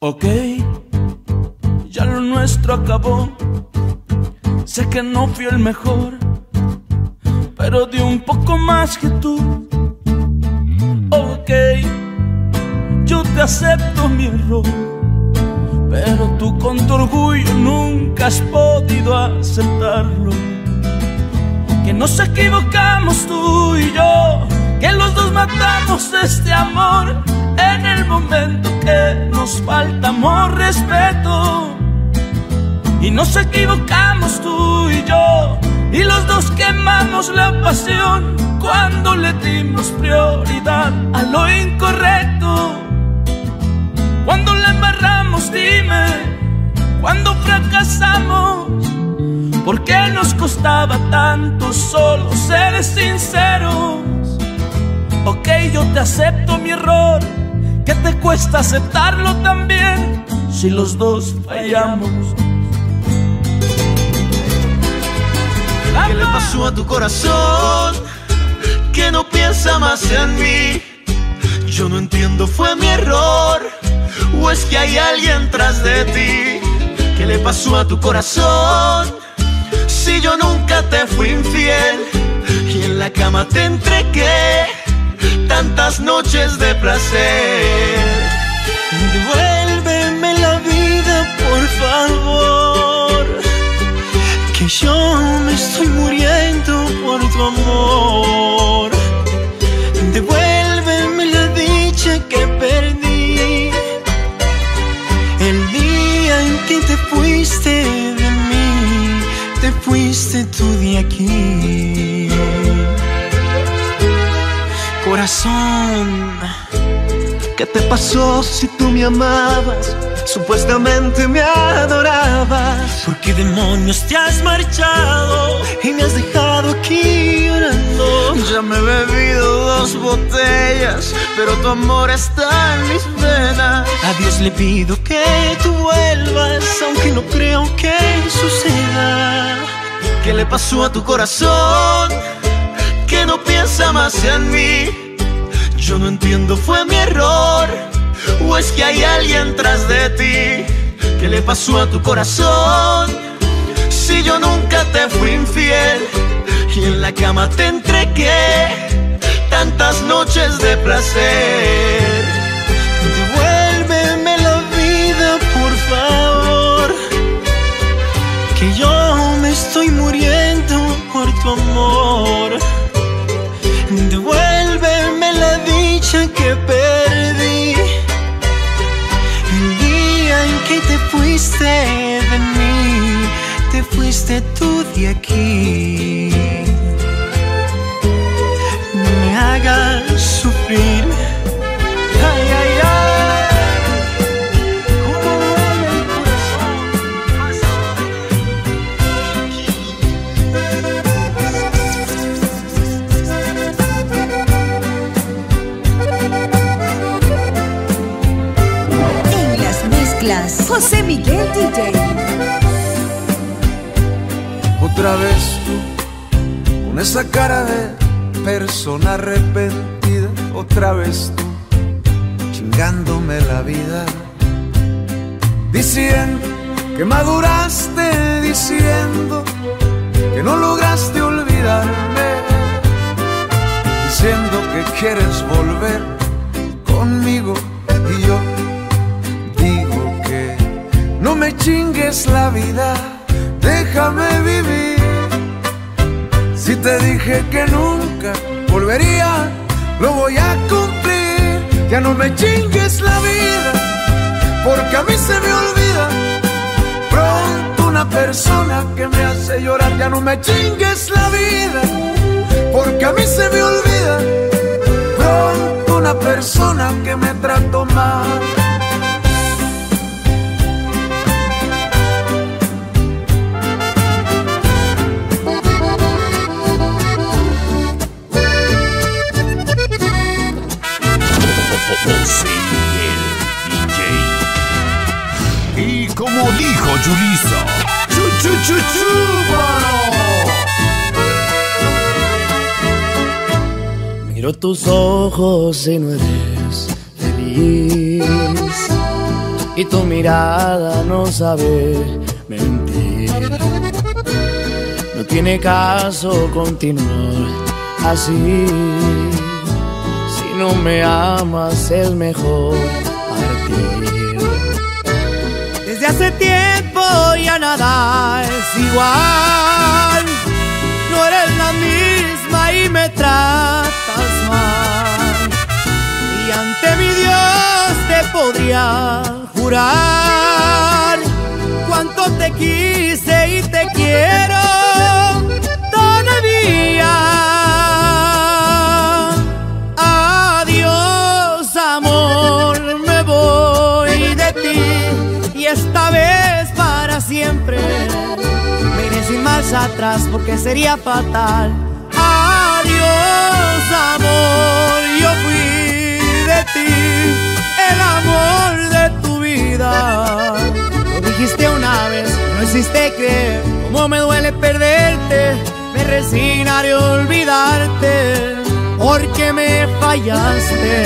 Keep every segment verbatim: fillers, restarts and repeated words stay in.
Ok, ya lo nuestro acabó. Sé que no fui el mejor, pero di un poco más que tú. Ok, yo te acepto mi error, pero tú con tu orgullo nunca has podido aceptarlo. Que nos equivocamos tú y yo, que los dos matamos este amor en el momento que nos faltamos respeto. Y nos equivocamos tú y yo, y los dos quemamos la pasión cuando le dimos prioridad a lo incorrecto. Cuando la embarramos, dime, cuando fracasamos, ¿por qué nos costaba tanto solo ser sinceros? Ok, yo te acepto mi error, ¿qué te cuesta aceptarlo también si los dos fallamos? ¿Qué le pasó a tu corazón que no piensa más en mí? Yo no entiendo, ¿fue mi error o es que hay alguien tras de ti? ¿Qué le pasó a tu corazón si yo nunca te fui infiel y en la cama te entregué tantas noches de placer? Devuélveme la vida, por favor, que yo me estoy muriendo por tu amor. Devuélveme la dicha que perdí el día en que te fuiste de mí, te fuiste tú de aquí. Corazón, ¿qué te pasó si tú me amabas? Supuestamente me adorabas. ¿Por qué demonios te has marchado y me has dejado aquí llorando? Ya me he bebido dos botellas, pero tu amor está en mis venas. A Dios le pido que tú vuelvas, aunque no creo que suceda. ¿Qué le pasó a tu corazón que no piensa más en mí? Yo no entiendo, ¿fue mi error o es que hay alguien tras de ti? ¿Qué le pasó a tu corazón si yo nunca te fui infiel y en la cama te entregué tantas noches de placer? Devuélveme la vida, por favor, que yo me estoy muriendo por tu amor. Devuélveme la dicha que perdí el día en que te fuiste de mí, te fuiste tú de aquí. No me hagas sufrir. Ay, ay, ay. Cómo duele el En las mezclas, José Miguel D J. Otra vez tú, con esa cara de persona arrepentida. Otra vez tú, chingándome la vida, diciendo que maduraste, diciendo que no lograste olvidarme, diciendo que quieres volver conmigo. Y yo digo que no me chingues la vida, déjame vivir. Si te dije que nunca volvería, lo voy a cumplir. Ya no me chingues la vida, porque a mí se me olvida pronto una persona que me hace llorar. Ya no me chingues la vida, porque a mí se me olvida pronto una persona que me trató mal. José Miguel D J. Y como dijo Yulisa, chu chu chu chu, miro tus ojos y no eres feliz. y tu mirada no sabe mentir. No tiene caso continuar así. Si no me amas es mejor partir. Desde hace tiempo ya nada es igual. No eres la misma y me tratas mal. Y ante mi Dios te podría jurar cuánto te quise y te quiero todavía. Adiós, amor, me voy de ti y esta vez para siempre. Me iré sin marcha atrás porque sería fatal. Adiós, amor, yo fui de ti, el amor de tu vida. Lo dijiste una vez, no hiciste creer cómo me duele perderte. Me resignaré a olvidarte porque me fallaste.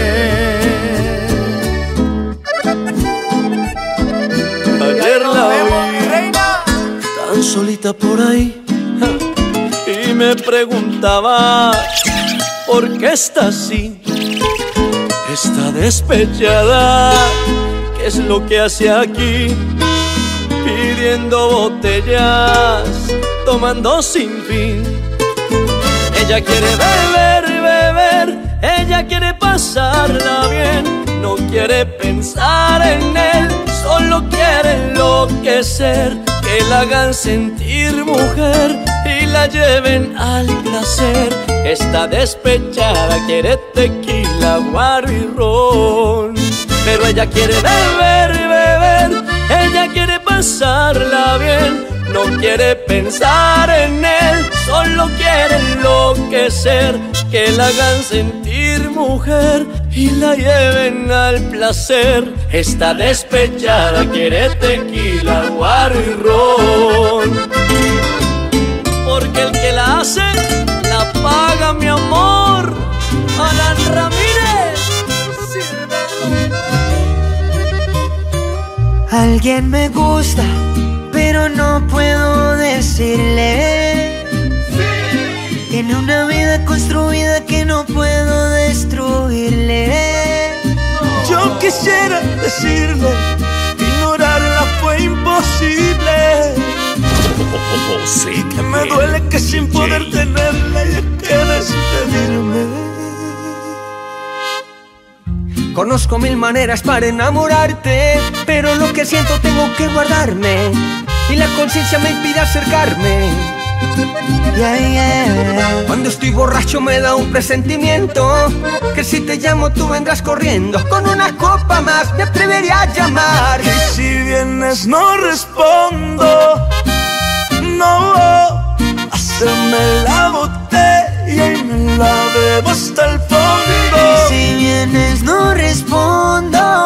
Ayer la vi tan solita por ahí y me preguntaba por qué está así. Está despechada, ¿qué es lo que hace aquí? Pidiendo botellas, tomando sin fin. Ella quiere beber, beber, ella quiere pasarla bien. No quiere pensar en él, solo quiere enloquecer. Que la hagan sentir mujer y la lleven al placer. Está despechada, quiere tequila, guaro y ron. Pero ella quiere beber, beber, ella quiere pasarla bien. No quiere pensar en él, solo quiere enloquecer. Que la hagan sentir mujer y la lleven al placer. Está despechada, quiere tequila, guaro y ron. Porque el que la hace, la paga, mi amor. Alan Ramírez, alguien me gusta, pero no puedo decirle. Tiene una vida construida que no puedo destruirle. yo quisiera decirle, ignorarla fue imposible. Sí, que me duele que sin poder tenerla haya que despedirme. Conozco mil maneras para enamorarte, pero lo que siento tengo que guardarme y la conciencia me impide acercarme. Yeah, yeah. Cuando estoy borracho me da un presentimiento que si te llamo tú vendrás corriendo. Con una copa más me atrevería a llamar. Y si vienes no respondo. No, haceme la botella y me la bebo hasta el fondo. Y si vienes no respondo.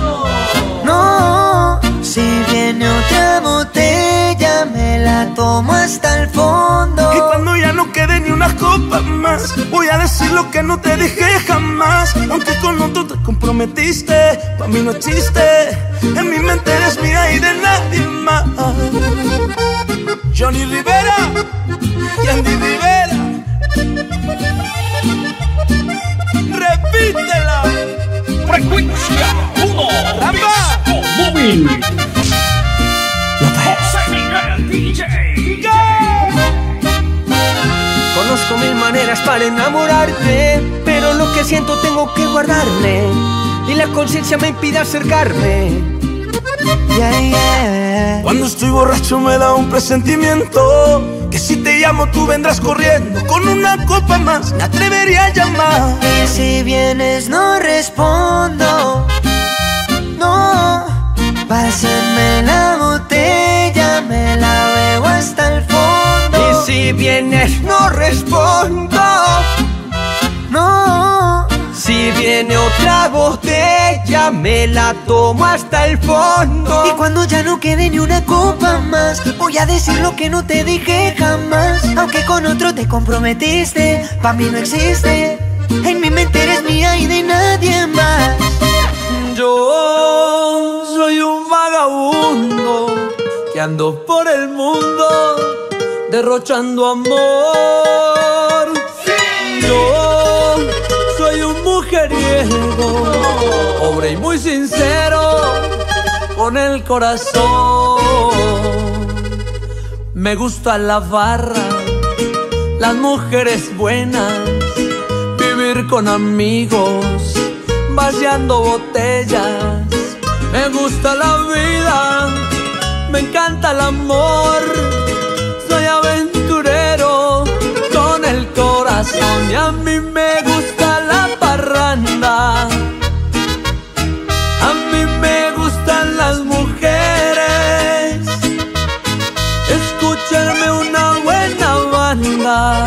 No, si viene otra botella me la tomo hasta el fondo. Y cuando ya no quede ni una copa más, voy a decir lo que no te dije jamás. Aunque con otro te comprometiste, pa' mí no existe. En mi mente eres mía y de nadie más. Johnny Rivera y Andy Rivera. Repítela. Frecuencia uno. Ramba. Móvil. José Miguel D J. Conozco mil maneras para enamorarte, pero lo que siento tengo que guardarme y la conciencia me impide acercarme. Yeah, yeah. Cuando estoy borracho me da un presentimiento que si te llamo tú vendrás corriendo. Con una copa más me atrevería a llamar. Y si vienes no respondo. No, pásenme la botella, me la bebo hasta el fondo. Y si vienes no respondo. No, si viene otra botella me la tomo hasta el fondo. y cuando ya no quede ni una copa más, voy a decir lo que no te dije jamás. Aunque con otro te comprometiste, pa' mí no existe. En mi mente eres mía y de nadie más. Yo ando por el mundo derrochando amor. Yo soy un mujeriego, pobre y muy sincero con el corazón. Me gusta la barra, las mujeres buenas, vivir con amigos, vaciando botellas. Me gusta la vida, me encanta el amor. Soy aventurero con el corazón y a mí me gusta la parranda. A mí me gustan las mujeres, escucharme una buena banda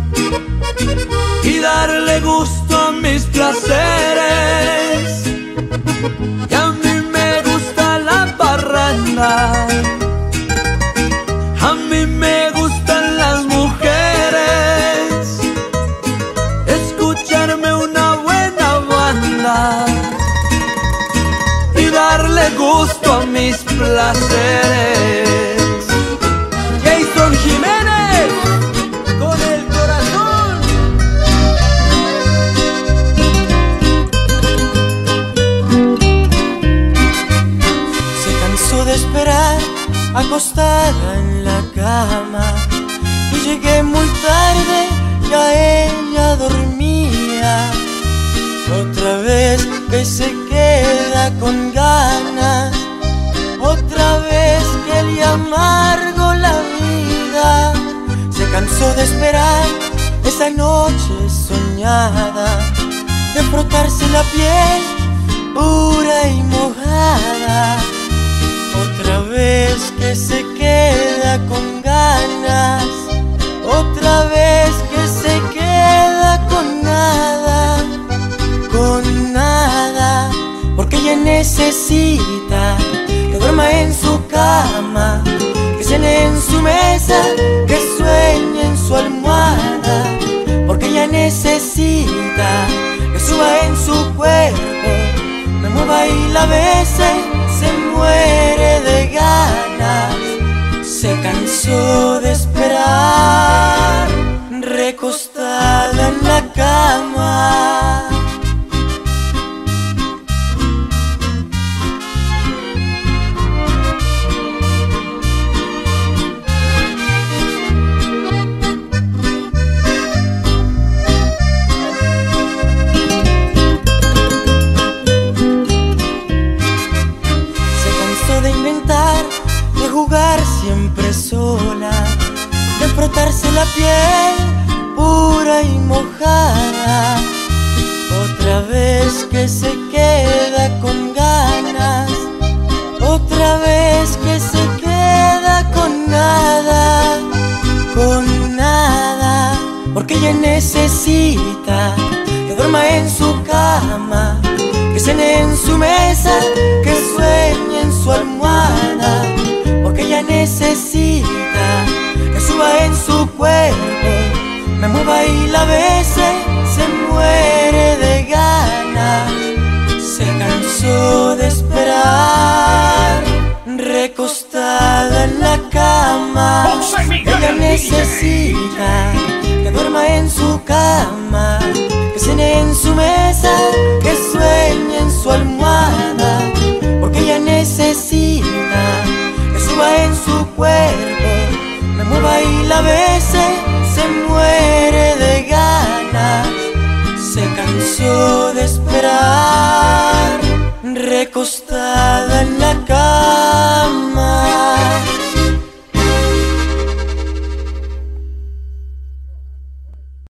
y darle gusto a mis placeres. Y a mí me gusta la parranda, a mí me gustan las mujeres, escucharme una buena banda y darle gusto a mis placeres. Jason Jiménez, con el corazón. Se cansó de esperar acostada en la cama y llegué muy tarde, ya ella dormía. Otra vez que se queda con ganas, otra vez que le amargo la vida. Se cansó de esperar esa noche soñada, de frotarse la piel pura y mojada. Otra vez que se queda con ganas, otra vez que se queda con nada, con nada, porque ella necesita que duerma en su cama, que cene en su mesa, que sueñe en su almohada, porque ella necesita que suba en su cuerpo, me mueva y la bese, se muere de ganas. Se cansó de esperar, recostada en la cama. De jugar siempre sola, de frotarse la piel pura y mojada. Otra vez que se queda con ganas, otra vez que se queda con nada, con nada, porque ella necesita que duerma en su cama, que cene en su mesa, que sueñe en su almohada, porque ella necesita que suba en su cuerpo, me mueva y la bese, se muere de ganas. Se cansó de esperar, recostada en la cama. Ella necesita que duerma en su cama, que cene en su mesa, que sueñe en su almohada, porque ella necesita que suba en su cuerpo, me mueva y la bese, se muere de ganas. Se cansó de esperar, recostada en la cama.